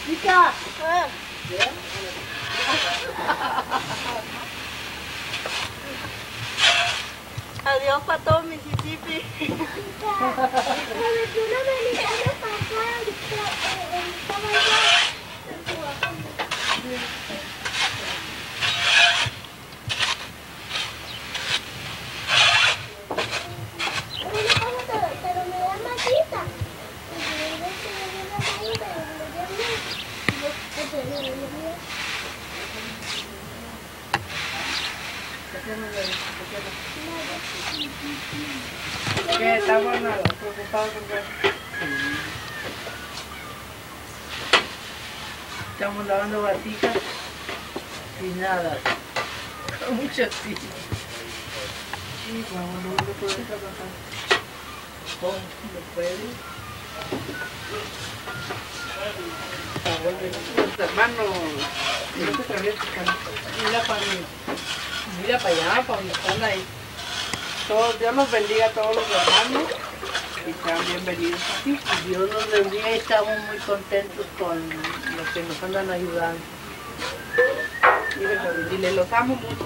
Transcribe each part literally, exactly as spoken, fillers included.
Chica. Ah. Adiós para todo Mississippi. ¿Qué? ¿Estamos preocupados con qué? Estamos lavando vasijas y nada. Mucho así. Sí, vamos, no lo puedes trabajar. ¿Cómo? ¿No puedes? Los hermanos, no te travieses, mira para mí. Mira para allá, para donde están ahí. Todos, Dios nos bendiga a todos los hermanos y sean bienvenidos aquí. Dios nos bendiga y estamos muy contentos con los que nos andan ayudando. Y dile, los amo mucho.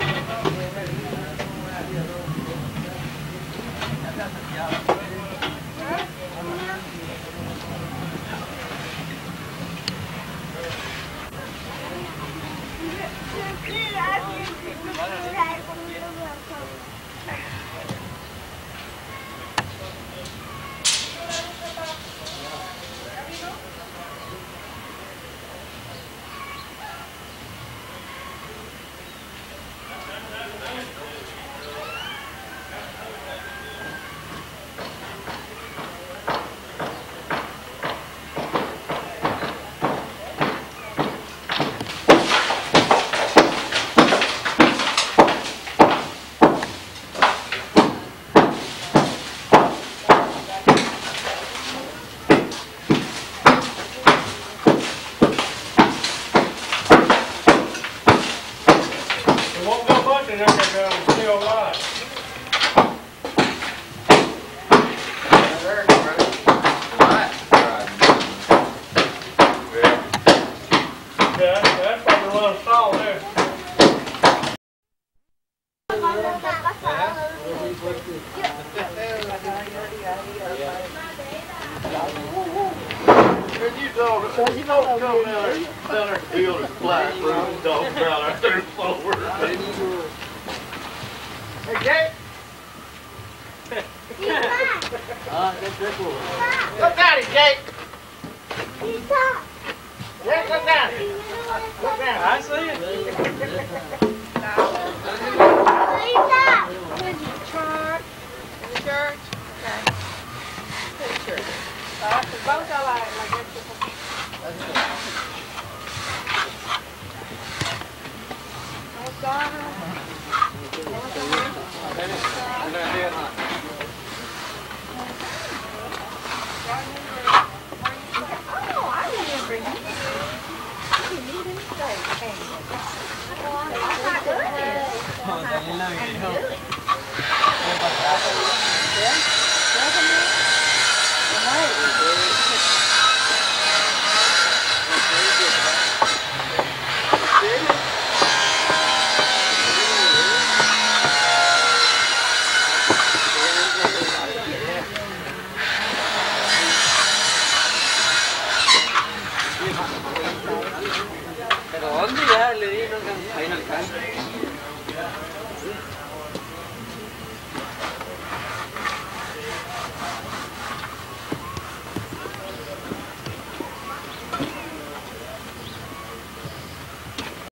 Yeah.